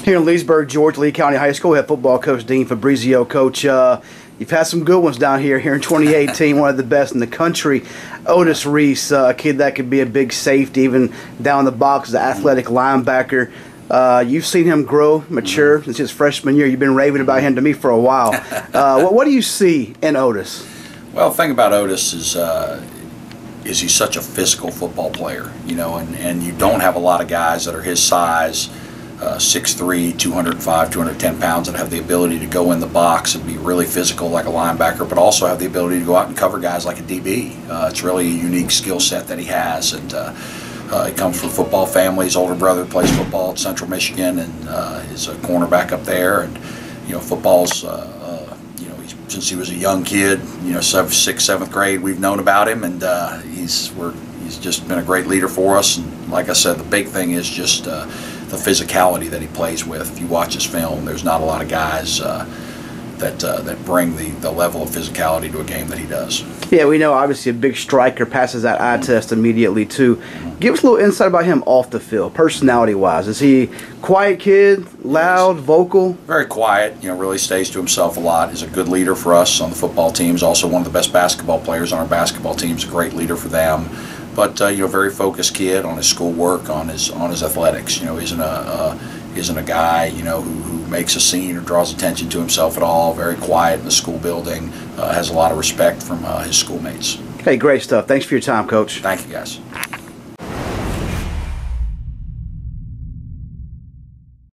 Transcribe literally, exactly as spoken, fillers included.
Here in Leesburg, Georgia, Lee County High School, we have football coach Dean Fabrizio. Coach, uh, you've had some good ones down here. Here in twenty eighteen, one of the best in the country. Otis Reese, uh, a kid that could be a big safety, even down the box, the athletic linebacker. Uh, you've seen him grow, mature since his freshman year. You've been raving about him to me for a while. Uh, what, what do you see in Otis? Well, the thing about Otis is uh, is he's such a physical football player, you know, and, and you don't have a lot of guys that are his size, uh, six three, two hundred five, two hundred ten pounds, that have the ability to go in the box and be really physical like a linebacker, but also have the ability to go out and cover guys like a D B. Uh, it's really a unique skill set that he has, and uh, uh, he comes from a football family. His older brother plays football at Central Michigan and uh, is a cornerback up there, and you know, football's uh, since he was a young kid, you know, seventh, sixth, seventh grade, we've known about him, and uh, he's we're he's just been a great leader for us. And like I said, the big thing is just uh, the physicality that he plays with. If you watch his film, there's not a lot of guys uh, that uh, that bring the the level of physicality to a game that he does. Yeah, we know obviously a big striker passes that eye test immediately too. Mm-hmm. Give us a little insight about him off the field, personality-wise. Is he quiet kid, loud, vocal? Very quiet, you know, really stays to himself a lot. He's a good leader for us on the football teams. Also one of the best basketball players on our basketball teams, a great leader for them. But uh, you know, very focused kid on his schoolwork, on his on his athletics. You know, isn't a uh, isn't a guy, you know, who, who makes a scene or draws attention to himself at all. Very quiet in the school building. Uh, has a lot of respect from uh, his schoolmates. Hey, great stuff. Thanks for your time, Coach. Thank you, guys.